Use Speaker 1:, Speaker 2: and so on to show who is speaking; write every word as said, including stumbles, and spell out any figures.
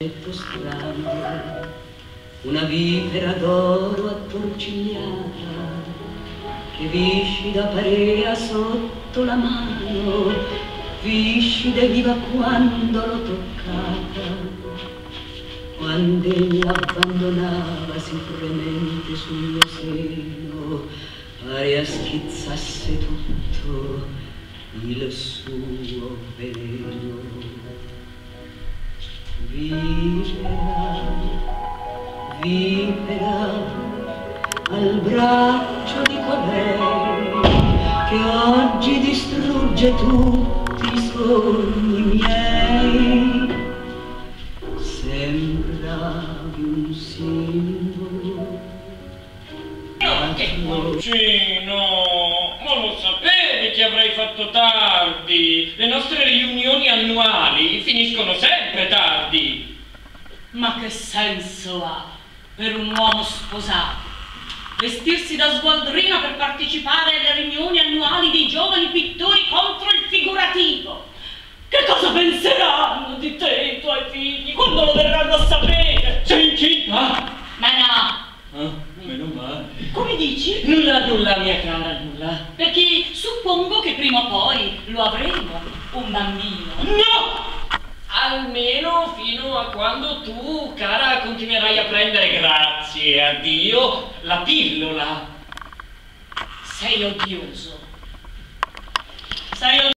Speaker 1: strano, una vipera d'oro attorcigliata che viscida parea sotto la mano, viscida e viva quando l'ho toccata, quando egli abbandonava sicuramente sul mio seno, parea schizzasse tutto il suo veleno. Vipera, vipera, al braccio di colei che oggi distrugge tutti i sogni miei, sembravi un simbolo.
Speaker 2: Oh, che porcino! Ma lo sapevi che avrei fatto tardi? Le nostre riunioni annuali finiscono sempre tardi.
Speaker 3: Ma che senso ha per un uomo sposato vestirsi da sgualdrina per partecipare alle riunioni annuali dei giovani pittori contro il figurativo? Che cosa penseranno di te e i tuoi figli quando lo verranno a sapere?
Speaker 2: Sei incinta?
Speaker 3: Ma no!
Speaker 2: Ah, meno male.
Speaker 3: Come dici?
Speaker 2: Nulla, nulla, mia cara, nulla.
Speaker 3: Perché suppongo che prima o poi lo avremo, un bambino.
Speaker 2: No! Almeno fino a quando tu, cara, continuerai a prendere, grazie a Dio, la pillola.
Speaker 3: Sei odioso. Sei odioso.